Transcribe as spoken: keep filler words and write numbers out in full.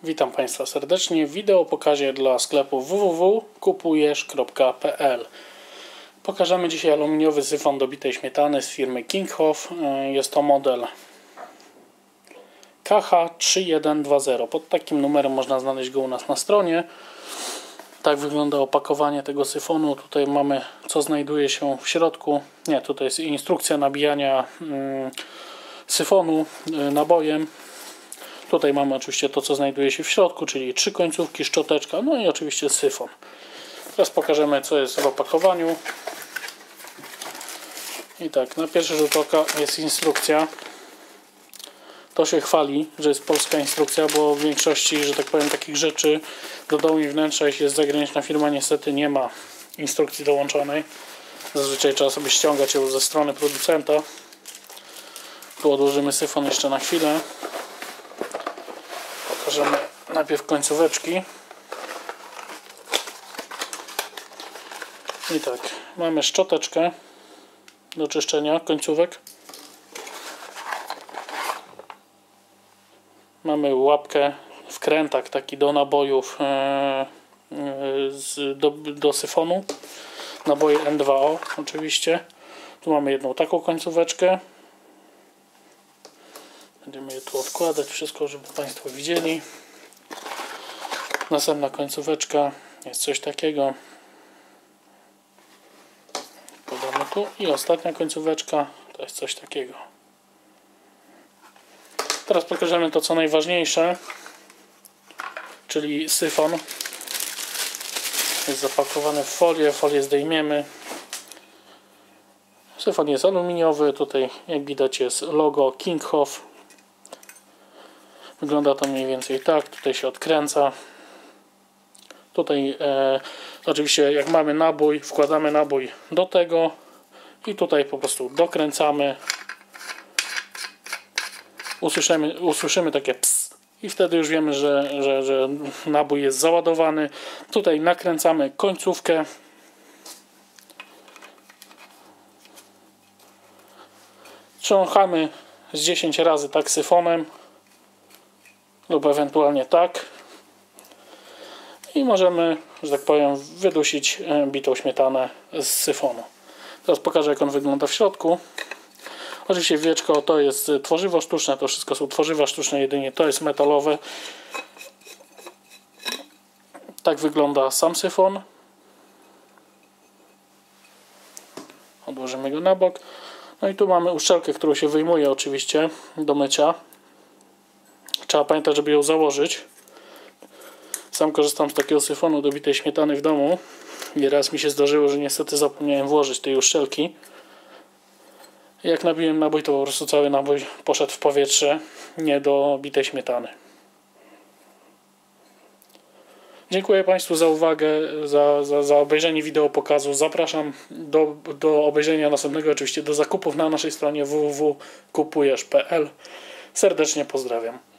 Witam Państwa serdecznie w wideo pokazie dla sklepu w w w kropka kupujesz kropka p l. Pokażemy dzisiaj aluminiowy syfon do bitej śmietany z firmy Kinghoff. Jest to model K H trzy jeden dwa zero. Pod takim numerem można znaleźć go u nas na stronie. Tak wygląda opakowanie tego syfonu. Tutaj mamy, co znajduje się w środku. Nie, tutaj jest instrukcja nabijania mm, syfonu y, nabojem. Tutaj mamy oczywiście to, co znajduje się w środku, czyli trzy końcówki, szczoteczka, no i oczywiście syfon. Teraz pokażemy, co jest w opakowaniu. I tak, na pierwszy rzut oka jest instrukcja. To się chwali, że jest polska instrukcja, bo w większości, że tak powiem, takich rzeczy do dołu i wnętrza, jeśli jest zagraniczna firma, niestety nie ma instrukcji dołączonej. Zazwyczaj trzeba sobie ściągać ją ze strony producenta. Tu odłożymy syfon jeszcze na chwilę. Pokażemy najpierw końcóweczki. I tak, mamy szczoteczkę do czyszczenia końcówek. Mamy łapkę, wkrętak taki do nabojów e, e, z, do, do syfonu. Naboje N dwa O oczywiście. Tu mamy jedną taką końcóweczkę. Będziemy je tu odkładać, wszystko, żeby Państwo widzieli. Następna końcóweczka jest coś takiego. Podamy tu. I ostatnia końcóweczka to jest coś takiego. Teraz pokażemy to, co najważniejsze, czyli syfon. Jest zapakowany w folię, folię zdejmiemy. Syfon jest aluminiowy, tutaj jak widać jest logo Kinghoff. Wygląda to mniej więcej tak, tutaj się odkręca. Tutaj e, oczywiście jak mamy nabój, wkładamy nabój do tego i tutaj po prostu dokręcamy. Usłyszymy, usłyszymy takie ps i wtedy już wiemy, że, że, że nabój jest załadowany. Tutaj nakręcamy końcówkę. Trząchamy z dziesięć razy tak syfonem lub ewentualnie tak i możemy, że tak powiem, wydusić bitą śmietanę z syfonu. Teraz pokażę, jak on wygląda w środku. Oczywiście wieczko to jest tworzywo sztuczne, to wszystko są tworzywa sztuczne, jedynie to jest metalowe. Tak wygląda sam syfon. Odłożymy go na bok. No i tu mamy uszczelkę, którą się wyjmuje oczywiście do mycia. Trzeba pamiętać, żeby ją założyć. Sam korzystam z takiego syfonu do bitej śmietany w domu. Nieraz mi się zdarzyło, że niestety zapomniałem włożyć tej uszczelki. Jak nabiłem nabój, to po prostu cały nabój poszedł w powietrze, nie do bitej śmietany. Dziękuję Państwu za uwagę, za, za, za obejrzenie wideo pokazu. Zapraszam do, do obejrzenia następnego, oczywiście do zakupów na naszej stronie w w w kropka kupujesz kropka p l. Serdecznie pozdrawiam.